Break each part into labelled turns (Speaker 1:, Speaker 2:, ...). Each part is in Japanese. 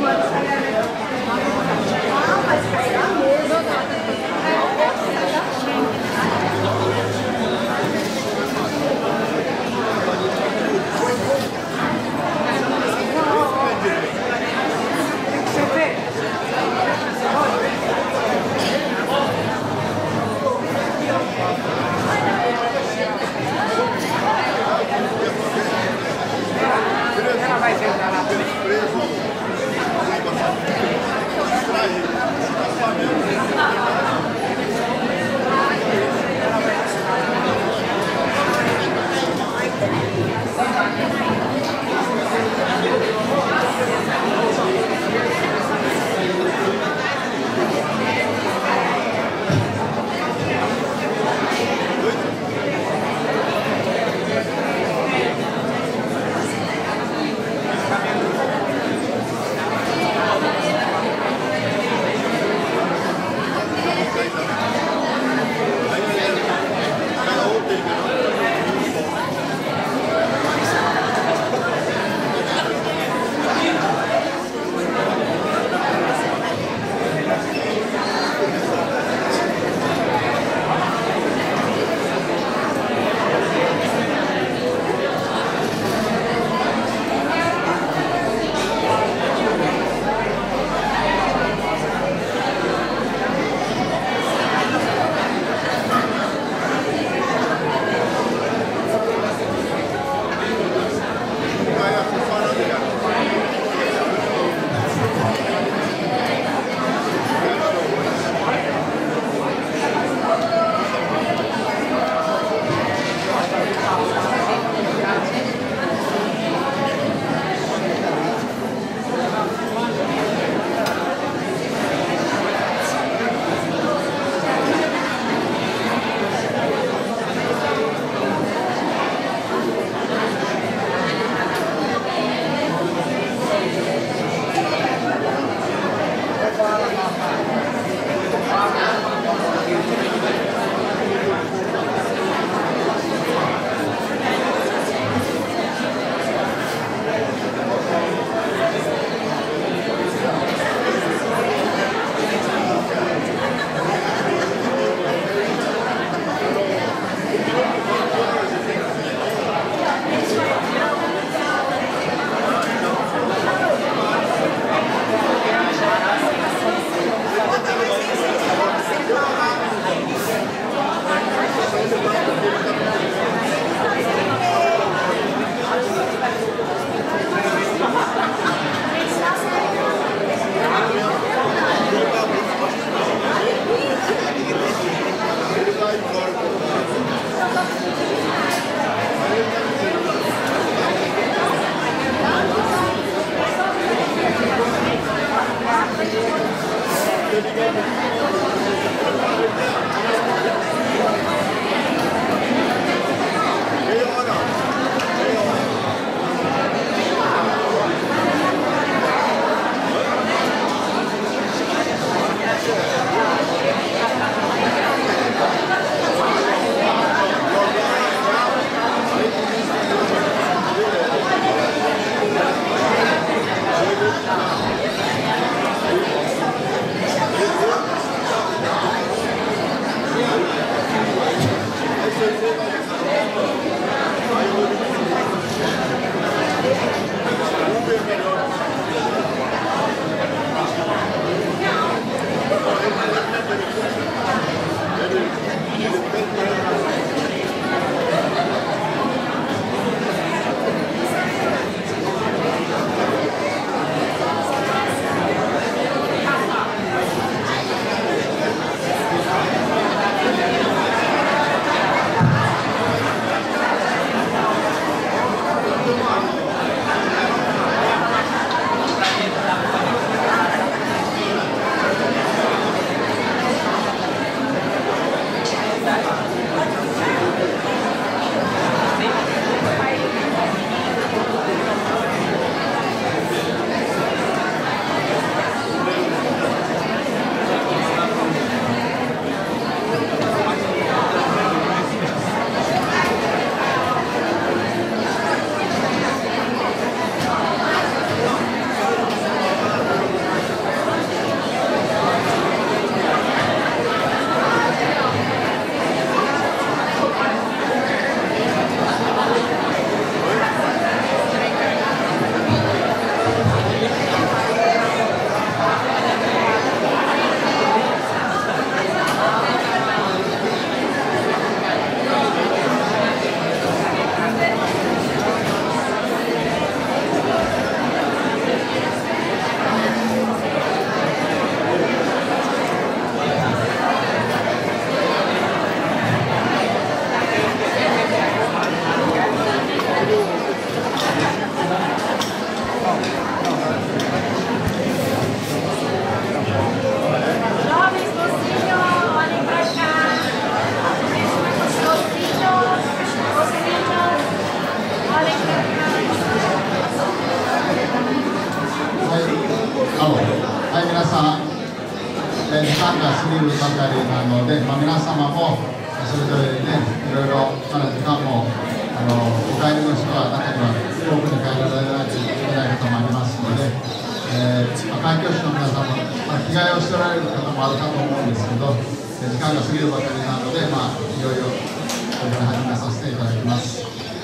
Speaker 1: Ela vai sentar lá. さん、時間が過ぎるばかりなので、皆様もそれぞれね、いろいろまだ時間もお帰りの人は中には遠くに帰られないといけない方もありますので、環境省の皆さんも、着替えをしておられる方もあるかと思うんですけど、時間が過ぎるばかりなので、いよいよこれから始めさせていただきます。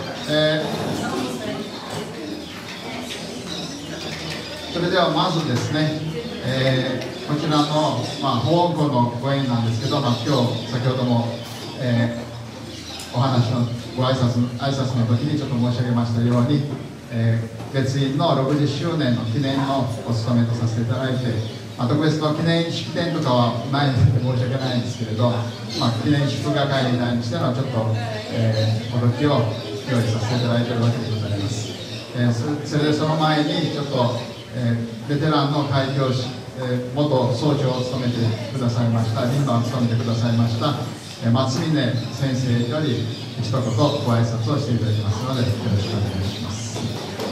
Speaker 1: それではまずですね、こちらの、保温庫のご縁なんですけど、今日先ほども、お話のご挨拶の時にちょっと申し上げましたように、別院の60周年の記念のお務めとさせていただいて、特別の記念式典とかはないので申し訳ないんですけれど、記念祝賀会にしてのちょっと、驚きを用意させていただいているわけでございます。それでその前にちょっと、ベテランの開教師、元総長を務めてくださいました、輪番を務めてくださいました松峰先生より一言ご挨拶をしていただきますので、よろしくお願いします。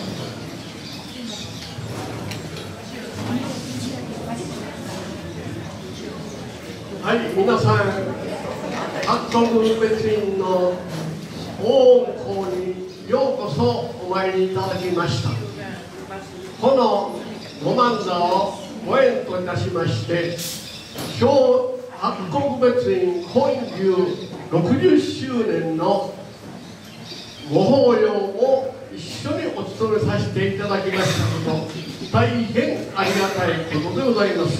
Speaker 2: はい、皆さん、各国別院の大校にようこそお参りいただきました。このご万座をご縁といたしまして、今日八国別院本流60周年のご法要を一緒にお務めさせていただきましたこと、大変ありがたいことでございます。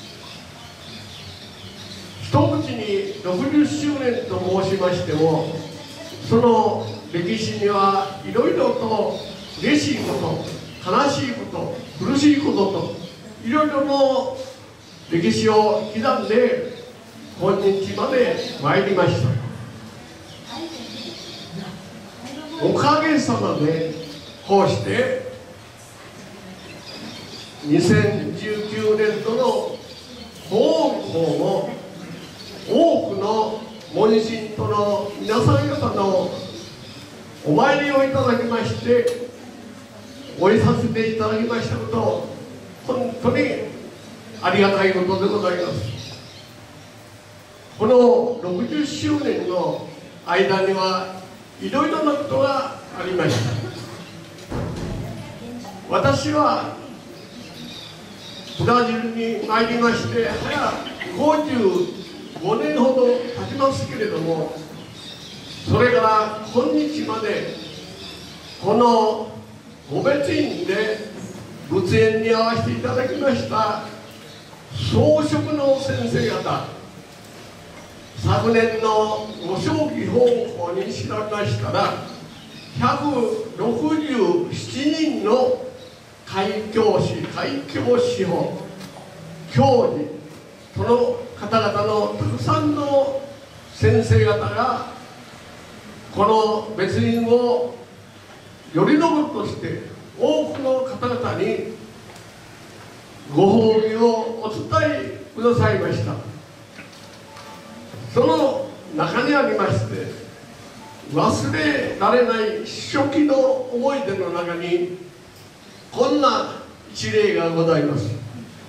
Speaker 2: 一口に60周年と申しましても、その歴史にはいろいろと嬉しいこと、悲しいこと、苦しいことといろいろの歴史を刻んで今日まで参りました。おかげさまでこうして2019年度の法校も多くの門信徒の皆さん方のお参りをいただきましてお会いさせていただきましたこと、本当にありがたいことでございます。この60周年の間にはいろいろなことがありました。私はブラジルに参りまして早55年ほど経ちますけれども、それから今日までこのご別院で仏縁に会わせていただきました装飾の先生方、昨年のご正規奉公に調べましたら167人の開教師、開教師法、教授、その方々のたくさんの先生方がこの別院をよりどころとして多くの方々にご褒美をお伝えくださいました。その中にありまして忘れられない初期の思い出の中にこんな一例がございます。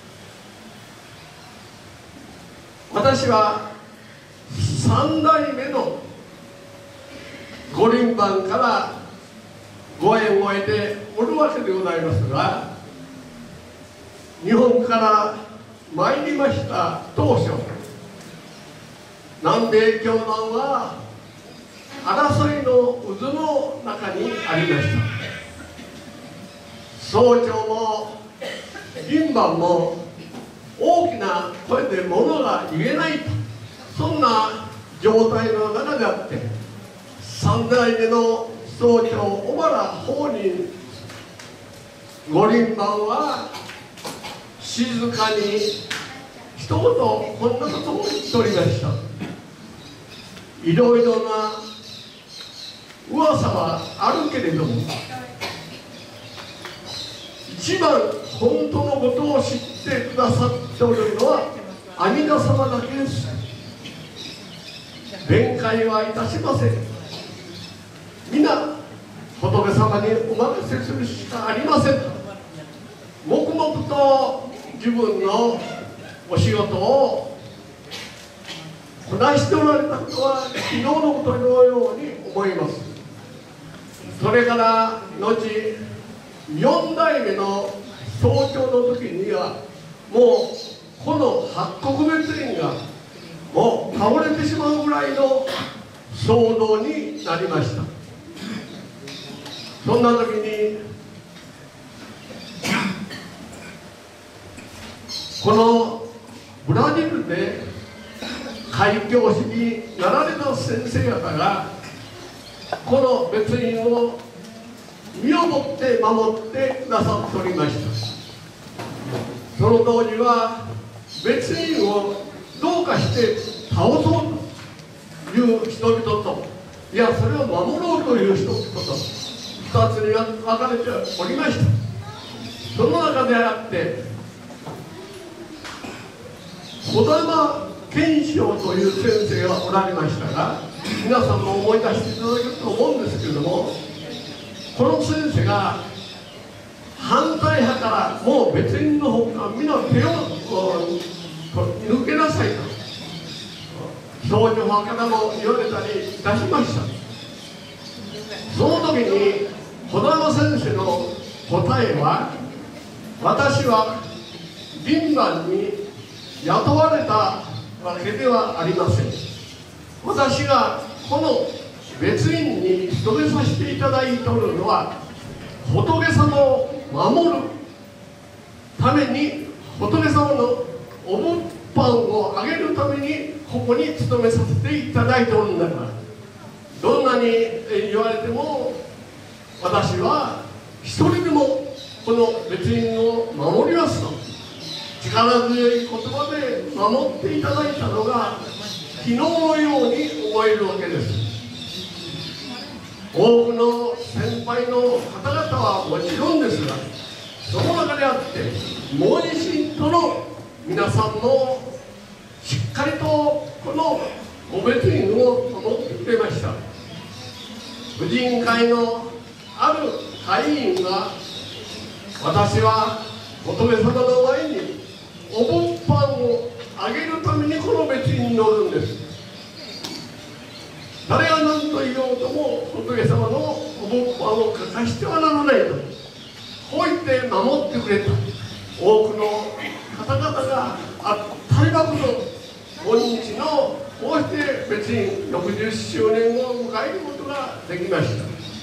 Speaker 2: 私は3代目のご輪番からご縁を得ておるわけでございますが、日本から参りました当初、南米教団は争いの渦の中にありました。総長も輪番も大きな声で物が言えないと、そんな状態の中であって、3代目の総長小原法人ご輪番は静かに一言こんなことを言っておりました。いろいろな噂はあるけれども、一番本当のことを知ってくださっておるのは阿弥陀様だけです。弁解はいたしません。皆仏様にお任せするしかありません。黙々と自分のお仕事をこなしておられたことは昨日のことのように思います。それから後4代目の総長の時にはもうこの八国別院がもう倒れてしまうぐらいの騒動になりました。そんな時にこのブラジルで開教師になられた先生方がこの別院を身をもって守ってくださっておりました。その当時は別院をどうかして倒そうという人々と、いやそれを守ろうという人々と2つに分かれておりました。その中であって児玉健志郎という先生がおられましたが、皆さんも思い出していただけると思うんですけれども、この先生が反対派からもう別院の方から皆手を抜けなさいと少女派からも言われたりいたしました。その時に児玉先生の答えは、私は銀番に雇われたわけではありません。私がこの別院に勤めさせていただいておるのは仏様を守るために、仏様のお物販をあげるためにここに勤めさせていただいておるんだから、どんなに言われても私は一人でもこの別院を守りますと力強い言葉で守っていただいたのが昨日のように思えるわけです。多くの先輩の方々はもちろんですが、その中であって盲信との皆さんもしっかりとこのご別院を守ってくれました。婦人会のある会員が、私は仏様の前にお物販をあげるためにこの別院に乗るんです。誰が何と言おうとも仏様のお物販を欠かしてはならないと、こう言って守ってくれた多くの方々が当たりばくの今日のこうして別院60周年を迎えることができました。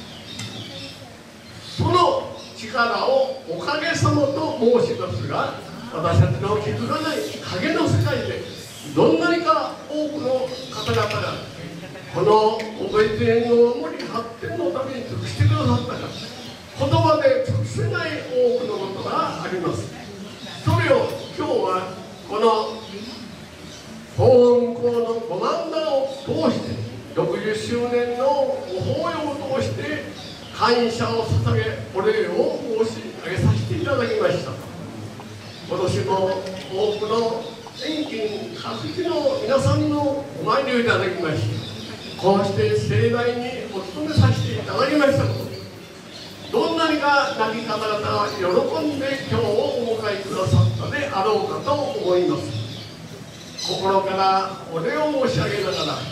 Speaker 2: その力をおかげさまと申しますが、私たちの気づかない影の世界でどんなにか多くの方々がこのお別院の守り発展のために尽くしてくださったか、言葉で尽くせない多くのことがあります。それを今日はこの法雲校のご漫談を通して60周年のご法要を通して感謝を捧げお礼を申し上げさせていただきました。今年も多くの遠近各地の皆さんのお参りをいただきまして、こうして盛大にお務めさせていただきましたこと、どんなにか亡き方々が喜んで今日をお迎えくださったであろうかと思います。心からお礼を申し上げながら、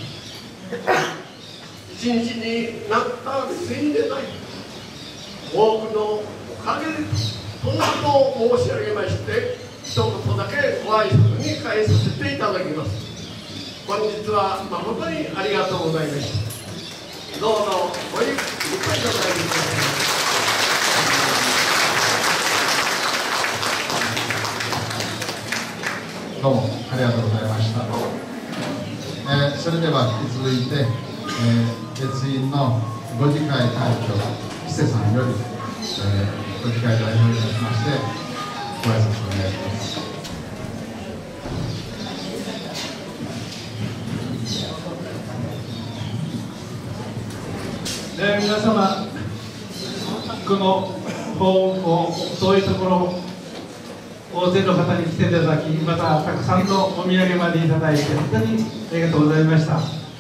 Speaker 2: 一日になった別院でない多くのおかげでそんなことを申し上げまして、一言だけご挨拶に返させていただきます。本日は誠にありがとうございました。どうぞごゆっくりお願いします。
Speaker 1: どうもありがとうございました。それでは引き続いて、別院のご次会会長木瀬さんより、ご次会代表いたしましてご挨拶をお願いします。
Speaker 3: 皆様、この法雲校、そういうところ大勢の方に来ていただき、またたくさんのお土産までいただいて本当にありがとうございました。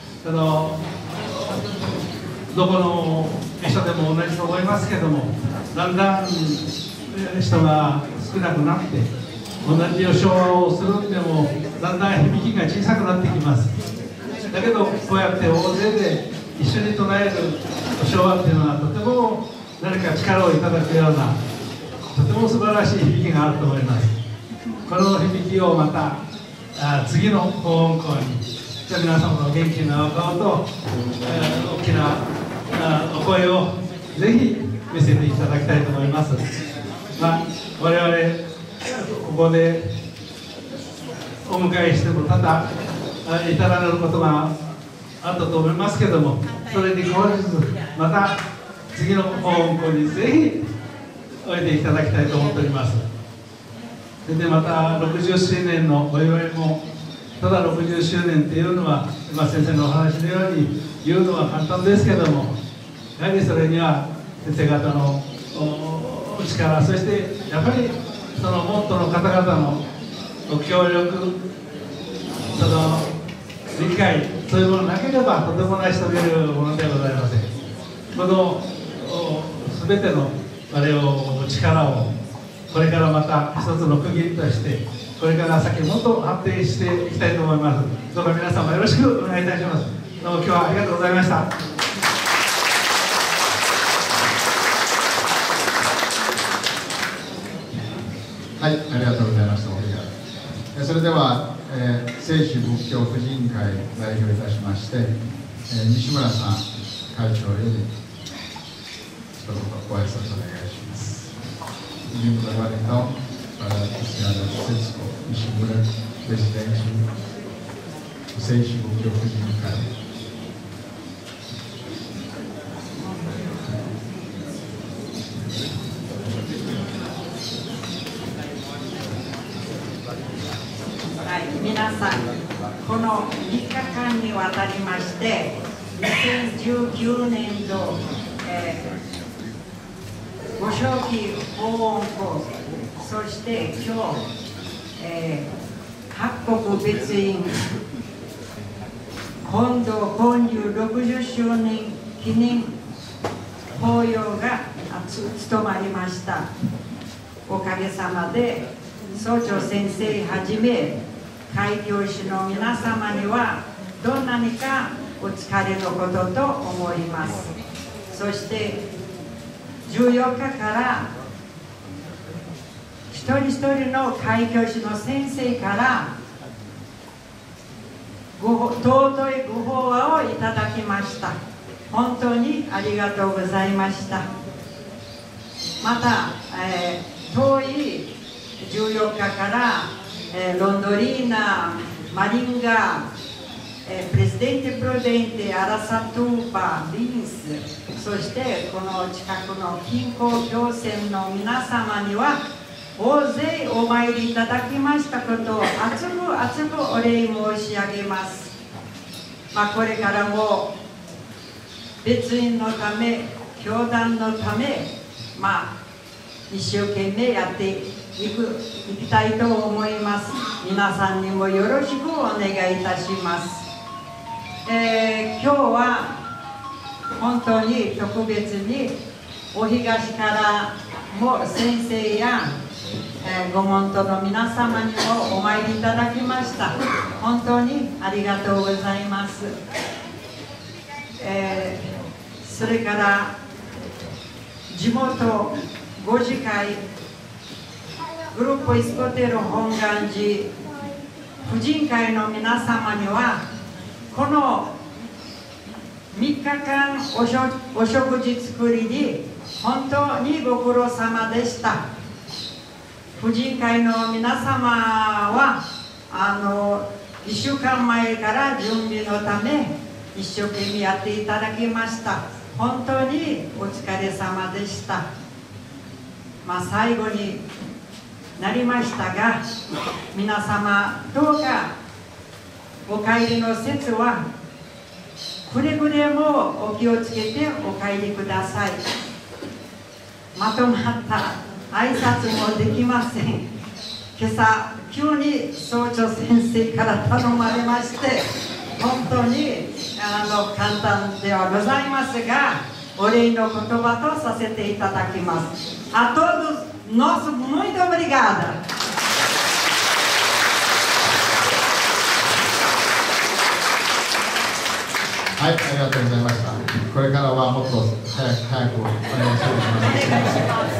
Speaker 3: どこの人でも同じと思いますけども、だんだん人が少なくなって、 同じお唱和をするんでもだんだん響きが小さくなってきます。だけどこうやって大勢で一緒に唱えるお唱和っていうのはとても何か力をいただくようなとても素晴らしい響きがあると思います。この響きをまた次の法音校に皆様の元気なお顔と、大きなお声をぜひ見せていただきたいと思います。我々ここでお迎えしても多々至らぬことがあったと思いますけども、それに変わらずまた次の法音校にぜひおいでいただきたいと思っております。それでまた60周年のお祝いも、ただ60周年っていうのは今先生のお話のように言うのは簡単ですけども、やはりそれには先生方のお力、そしてやっぱりそのモットの方々のご協力、その理解、そういうものなければとても成し遂げるものではございません。この全てのあれを力をこれからまた一つの区切りとしてこれから先もっと発展していきたいと思います。どうか皆様よろしくお願いいたします。どうも今日はありがとうございました。
Speaker 1: はい、ありがとうございました。それでは、聖子仏教婦人会代表いたしまして、西村さん会長より一言ご挨拶お願いします。Minggu Wanita para Cristiana Francisco Nishimura, presidente do Seishi Bukyo Fujinkai.
Speaker 4: Minasan, この3日間にわたりまして2019年度、ご正期法音講座、そして今日、各国別院本土建立60周年記念法要が務まりました。おかげさまで総長先生はじめ開教師の皆様にはどんなにかお疲れのことと思います。そして14日から一人一人の開教師の先生から尊いご法話をいただきました。本当にありがとうございました。また、遠い14日からロンドリーナ、マリンガ、Presidente Prudente、アラサトゥーパ、リンス、そしてこの近くの近郊行政の皆様には大勢お参りいただきましたことを厚く厚くお礼申し上げます。これからも別院のため、教団のため、一生懸命やっていきたいと思います。皆さんにもよろしくお願いいたします。今日は本当に特別にお東からも先生や、ご門徒の皆様にもお参りいただきました。本当にありがとうございます。それから地元ご自会グループイスコテル本願寺婦人会の皆様にはこの3日間お食事作りに本当にご苦労様でした。婦人会の皆様は1週間前から準備のため一生懸命やっていただきました。本当にお疲れ様でした。最後になりましたが、皆様どうかお帰りの節はくれぐれもお気をつけてお帰りください。まとまった挨拶もできません。今朝急に総長先生から頼まれまして、本当に簡単ではございますがお礼の言葉とさせていただきます。A todos, nosso muito obrigada.
Speaker 1: はい、ありがとうございました。これからはもっと早くお願いします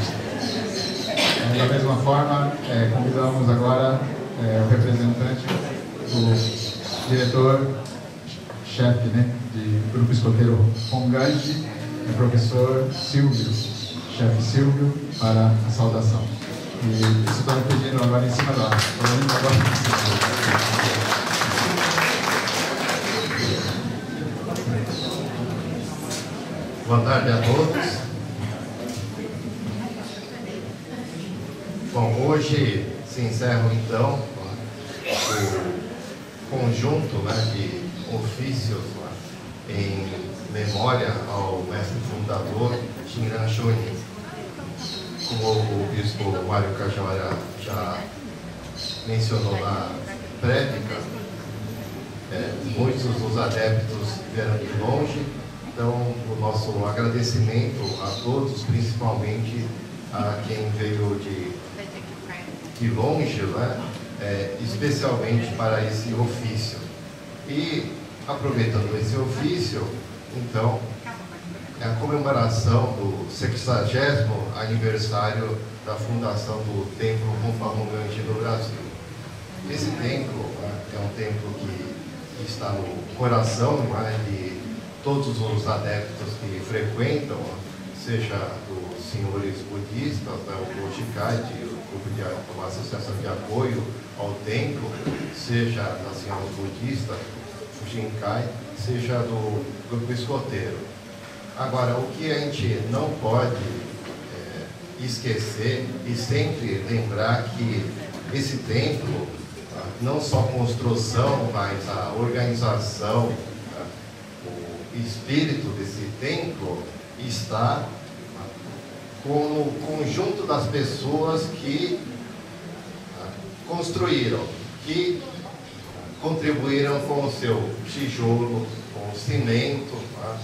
Speaker 1: 。Da mesma forma, convidamos agora o representante do diretor-chefe, né, de Grupo Escoteiro Honganji, professor Silvio, chefe Silvio, para a saudação. E isso está me pedindo agora em cima da
Speaker 5: Boa tarde a todos. Bom, hoje se encerra então o conjunto, né, de ofícios, né, em memória ao mestre fundador Shinran Shonin. Como o bispo Mário Cajamara já mencionou na prédica, muitos dos adeptos vieram de longe. Então, o nosso agradecimento a todos, principalmente a quem veio de longe, né? Especialmente para esse ofício. E, aproveitando esse ofício, então, é a comemoração do 60º aniversário da fundação do Templo Rumpa Honganji no Brasil. Esse templo, né, é um templo que está no coração, né, de todos os adeptos que frequentam, seja dos senhores budistas, né, o Gojikai, uma associação de apoio ao templo, seja das senhoras budistas, o Jinkai, seja do grupo escoteiro. Agora, o que a gente não pode esquecer e sempre lembrar que esse templo, não só a construção, mas a organização, o espírito desse templo está com o conjunto das pessoas que construíram, que contribuíram com o seu tijolo, com o cimento,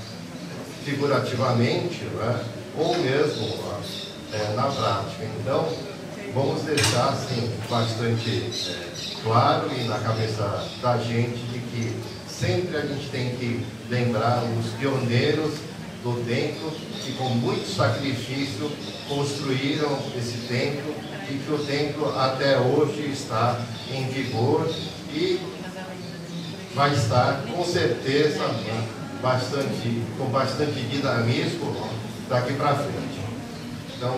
Speaker 5: figurativamente, ou mesmo na prática. Então, vamos deixar assim bastante claro e na cabeça da gente de que sempre a gente tem que lembrar os pioneiros do templo que com muito sacrifício construíram esse templo e que o templo até hoje está em vigor e vai estar com certeza com bastante dinamismo daqui para frente. Então,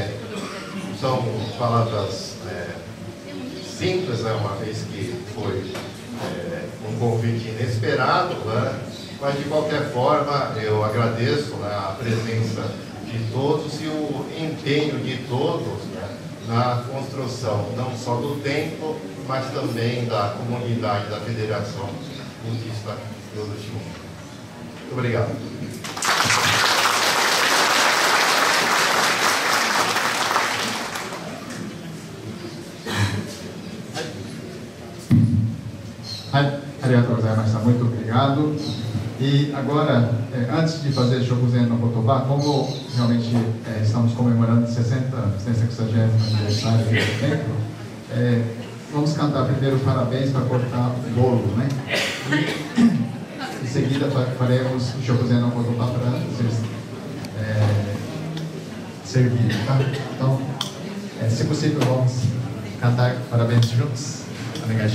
Speaker 5: são palavras simples, né, uma vez que foi um convite inesperado, né, mas de qualquer forma eu agradeço, né, a presença de todos e o empenho de todos, né, na construção não só do templo, mas também da comunidade da Federação Budista do Sul. Muito obrigado.
Speaker 1: Muito obrigado. E agora, antes de fazer Shokuzen no Kotoba, como realmente estamos comemorando 60º aniversário do templo, vamos cantar primeiro parabéns para cortar o bolo, né? E em seguida faremos o Shokuzen no Kotoba para servir, tá? Então, se possível, vamos cantar parabéns juntos. Obrigado.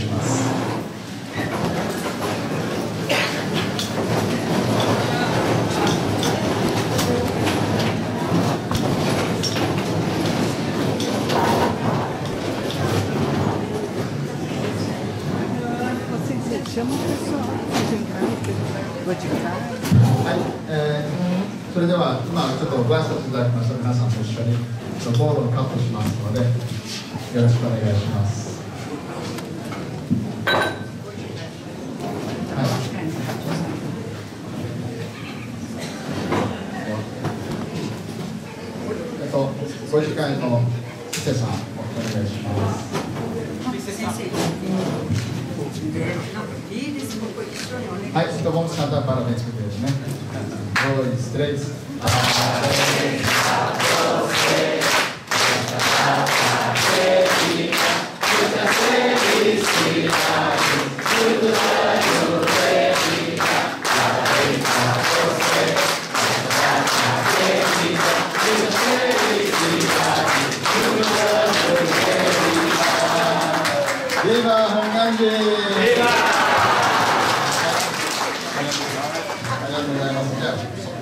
Speaker 6: Chama o pessoal, vou te dar.
Speaker 1: それでは今ちょっとご挨拶いただきました皆さんと一緒にボールをカットしますのでよろしくお願いします。ご時間の瀬さんお願いします。はい、então vamos cantar parabéns para Deus, né? 2, 3. Parabéns a você, muitas felicidades, muitos anos de vida. イエーイ。ありがとうございます。じゃあ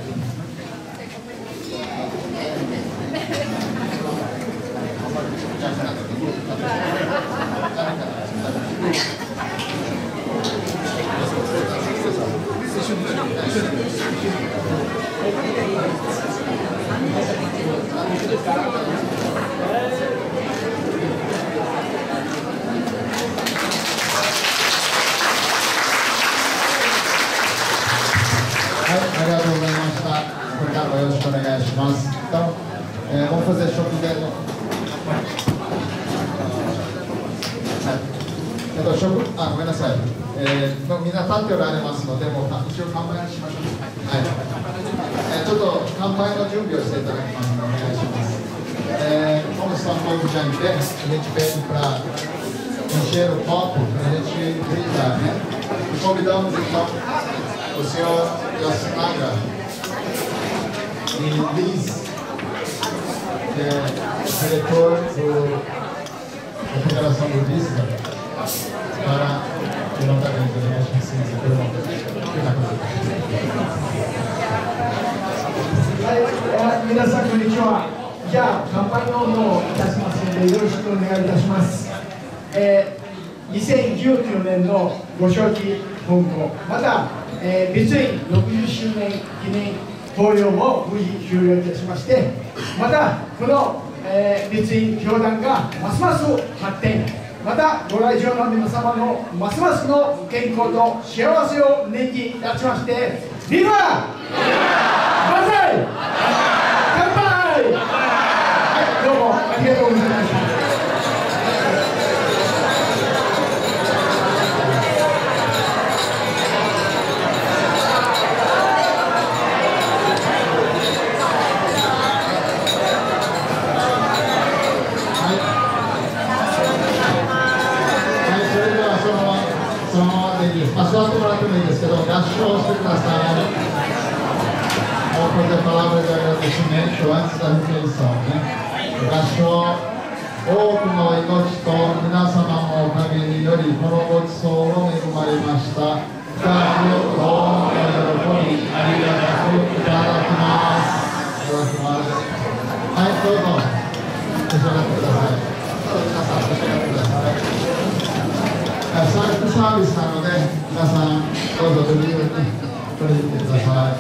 Speaker 1: ありがとうございました。これからもよろしくお願いします。Então, vamos fazer shopping dentro. Ah, ごめんなさい。みんな立っておられますので、もう一応乾杯しましょう。はい。ちょっと乾杯の準備をしていただきますので、お願いします。Como estão todos já em pé, a gente pede para encher o copo, para a gente brindar, né? E convidamos então o senhor Yasunaga e Liz, que é diretor da Federação Budista, para prontamente a gente licença por
Speaker 7: 皆さんこんにちは。じゃあ乾杯の方をいたしますのでよろしくお願いいたします。2019年のご承知本校、また、別院60周年記念法要も無事終了いたしまして、またこの、別院教団がますます発展、またご来場の皆様のますますの健康と幸せを念じいたしまして、ビバ！万歳！乾杯！はい、どうもありがとうございました。
Speaker 1: 座ってもらってもいいですけど、合唱してください。Vamos fazer palavras de agradecimento antes da refeição, né? 合唱、多くの命と皆様のおかげにより、このごちそうを恵まれました。深くどうも喜び、ありがたくいただきます。いただきます。はい、どうぞ、召し上がってください。皆さん、召し上がってください。サービスなので、皆さん、どうぞご自由に取り入れてください。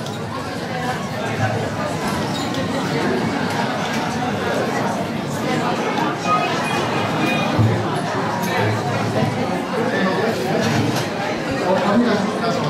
Speaker 1: お歯磨きの皆様、どうぞ。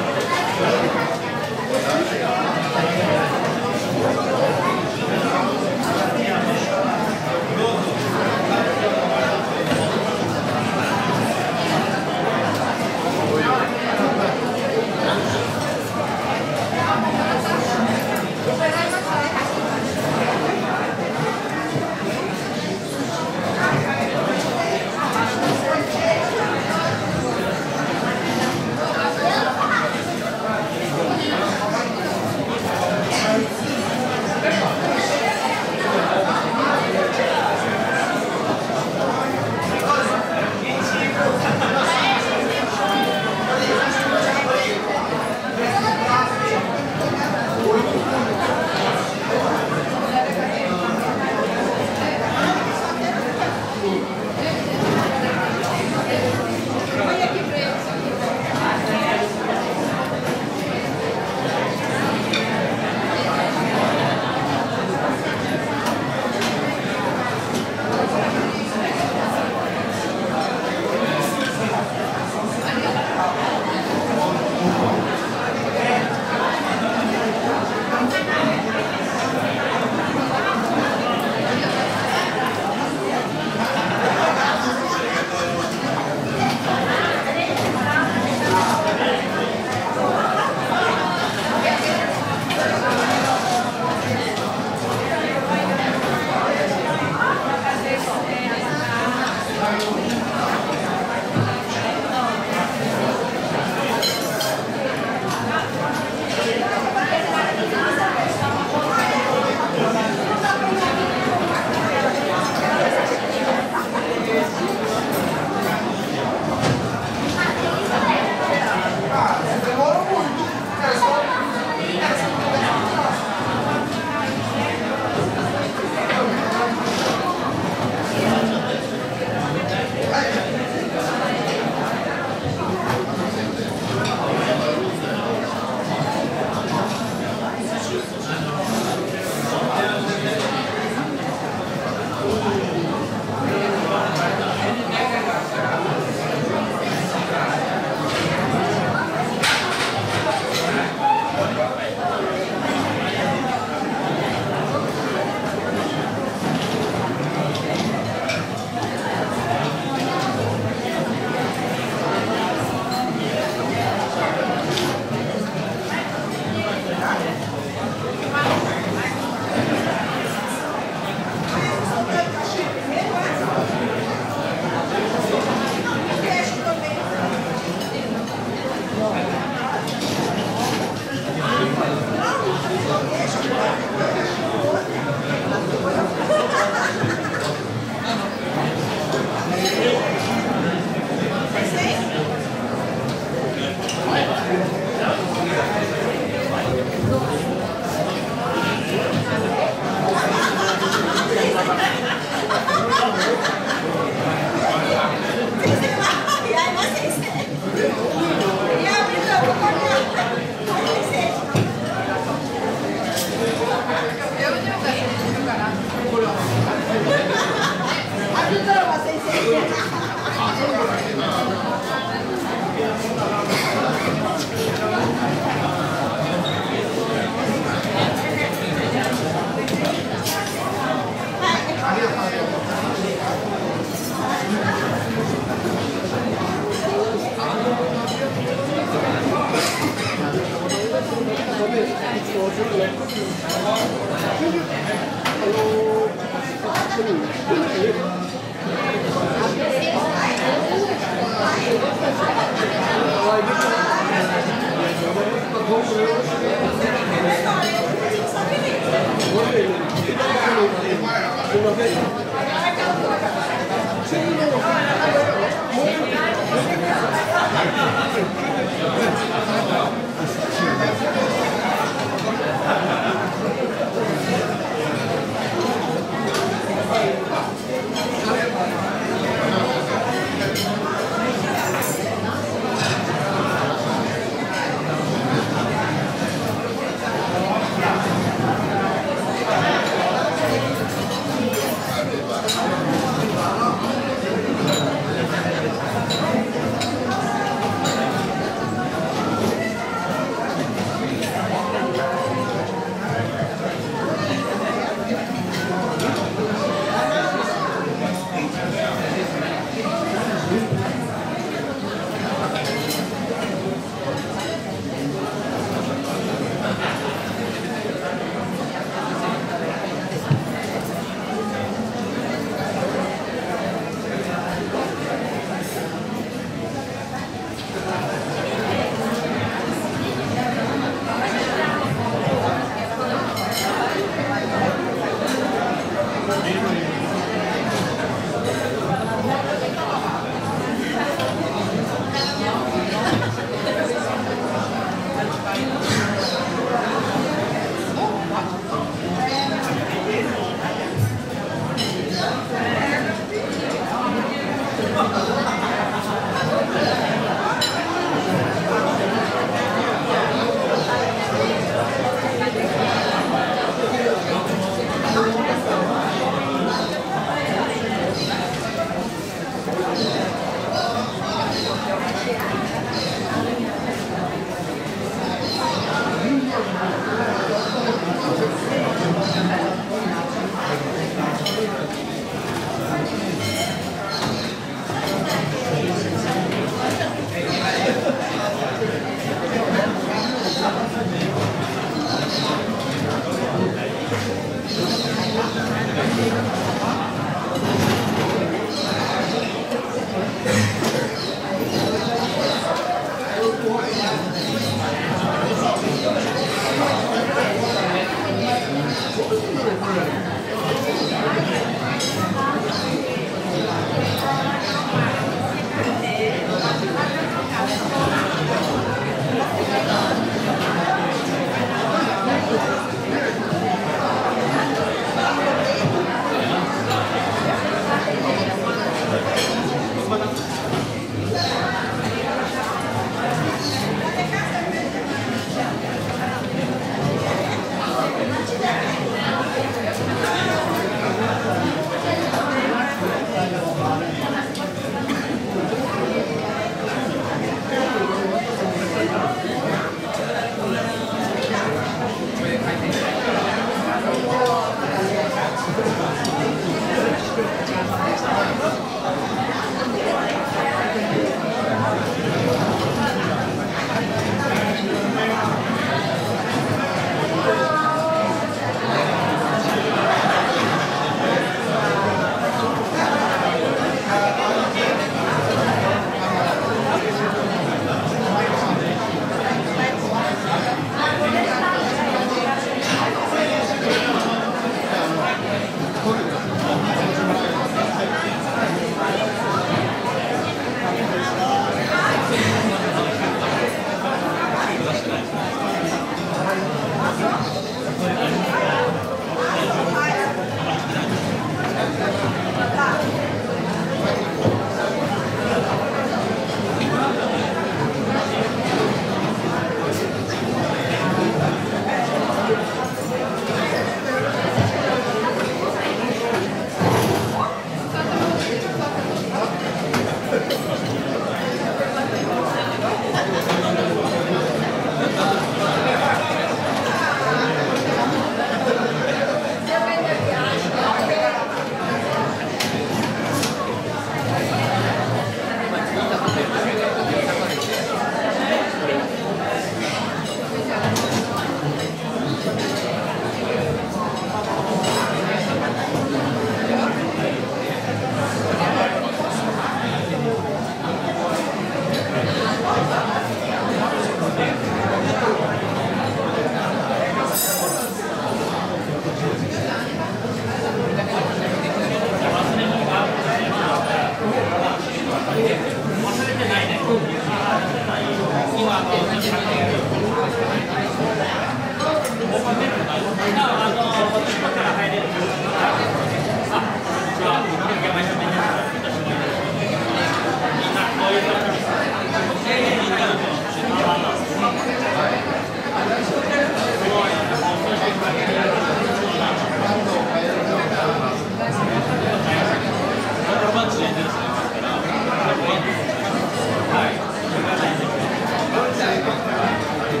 Speaker 5: はい。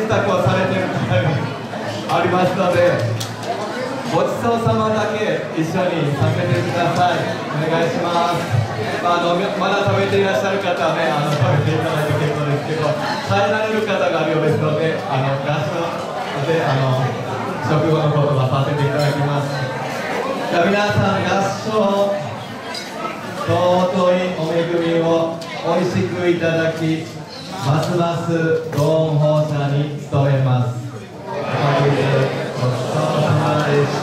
Speaker 8: 託をされている方がありますので、ごちそうさまだけ一緒にさせてください。お願いします。まだ食べていらっしゃる方はね、食べていただいて結構ですけど、耐えられる方があるようですので、合唱で食後の言葉させていただきます。じゃあ皆さん、合唱、尊いお恵みをおいしくいただき、ますますご恩報謝に努めます。ごちそうさまでした。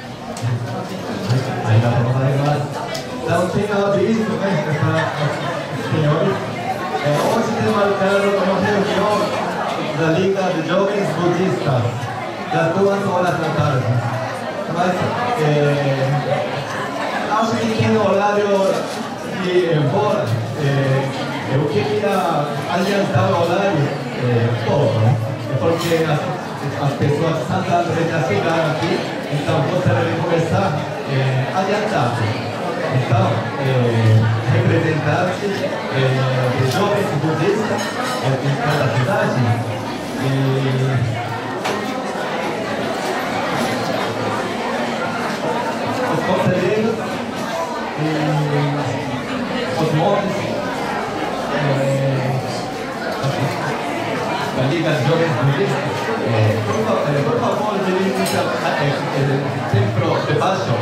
Speaker 8: ありがとうございます。Da un tema de isso, né, senhores, hoje temos marcado uma reunião da Liga de Jovens Budistas, das 2 horas da tarde. Mas acho que tem horário de embora. Eu queria adiantar o horário todo, né? Porque as pessoas de Santo André já chegaram aqui, então gostaria de começar adiantado. Então, representantes de jovens budistas de cada cidade, os conselheiros, os montes da Liga de Jovens Budistas, por favor, dirigem-se ao templo de baixo,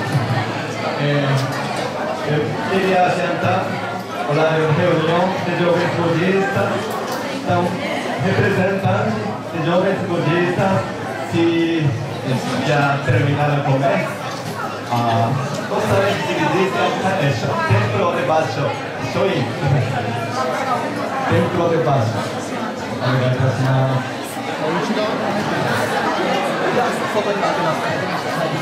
Speaker 8: eu queria adiantar o horário de reunião de jovens budistas. Então, representantes de jovens budistas, se já terminaram de comer, gostaria de dirigir-se ao templo de baixo, templo de baixo. Obrigado,